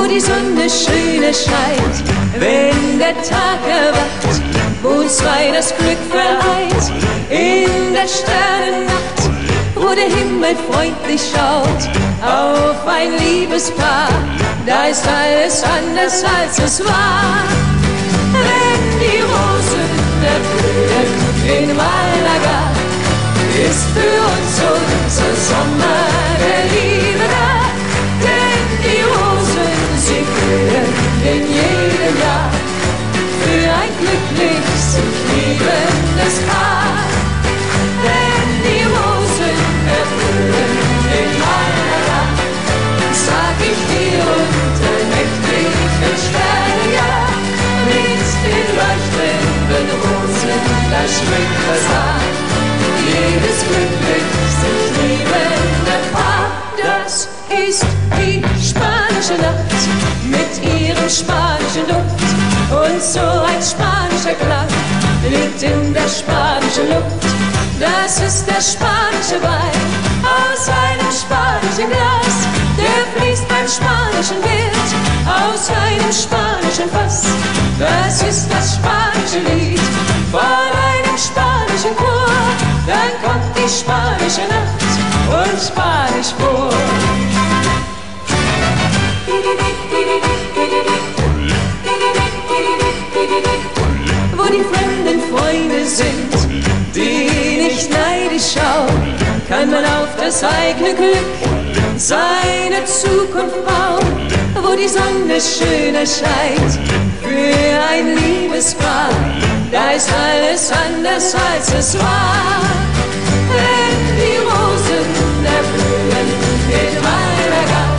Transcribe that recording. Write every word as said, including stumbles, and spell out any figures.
die Sonne schöner scheint, wenn der Tag erwacht, wo zwei das Glück vereint, in der Sternennacht, wo der Himmel freundlich schaut, auf ein Liebespaar, da ist alles anders als es war. Wenn die Rosen erblühen in Malaga, ist für uns unser Sommer der Liebe da, denn die Rosen, sie blühen in jedem Jahr, für ein glücklich sich liebendes Paar. Wenn die Rosen erblühen in Malaga, sag ich dir unter nächtlichen Sternen, ja, mit den leuchtenden Rosen, da schmeckt das Haar. Jedes glücklich sich liebende Paar, das ist die spanische Nacht mit ihrem spanischen Duft. Und so ein spanischer Klang liegt in der spanischen Luft. Das ist der spanische Wein aus einem spanischen Glas. Der fließt beim spanischen Wind aus einem spanischen Fass. Das ist das spanische Lied von einem spanischen Chor. Dann kommt die spanische Nacht und Spanisch vor. Wo die fremden Freunde sind, die nicht neidisch schauen, kann man auf das eigene Glück seine Zukunft bauen. Wo die Sonne schöner scheint, für ein Liebespaar, da ist alles anders als es war. Wenn die Rosen erblühen in Malaga,